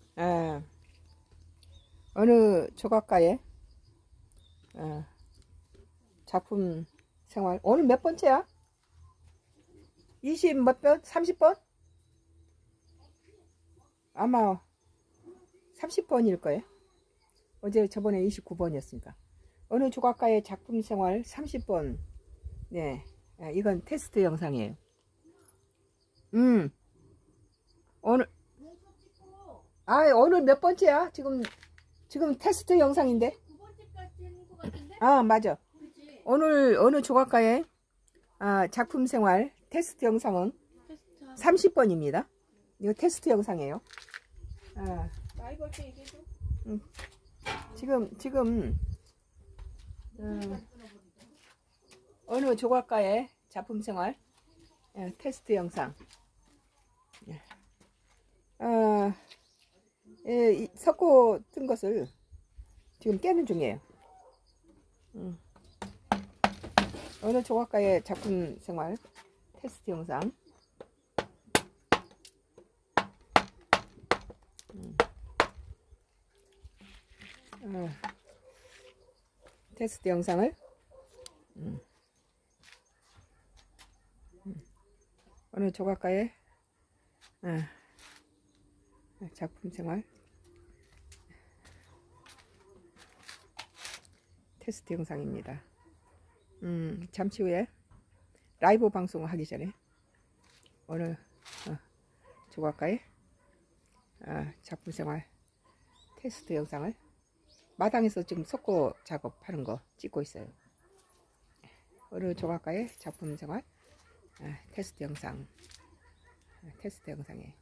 아, 어느 조각가의 작품 생활. 오늘 몇 번째야? 20 몇 번? 30번? 아마 30번일 거예요. 어제 저번에 29번이었으니까. 어느 조각가의 작품 생활 30번. 네, 이건 테스트 영상이에요. 오늘 오늘 몇 번째야? 지금 테스트 영상인데. 아, 맞아. 오늘 어느 조각가의 작품 생활 테스트 영상은 30번입니다. 이거 테스트 영상이에요. 지금 어느 조각가의 작품 생활 테스트 영상. 섞고 뜬 것을 지금 깨는 중이에요. 어느 조각가의 작품 생활 테스트 영상. 테스트 영상을 어느 조각가의 작품 생활 테스트 영상입니다. 잠시 후에 라이브 방송을 하기 전에 어느 조각가의 작품 생활 테스트 영상을 마당에서 지금 석고 작업하는 거 찍고 있어요. 어느 조각가의 작품 생활 테스트 영상이에요.